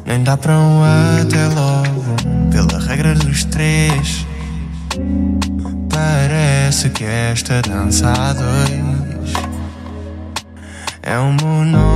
Nem dá para um até logo, pela regra dos três. Parece que esta dança a dois é um monólogo.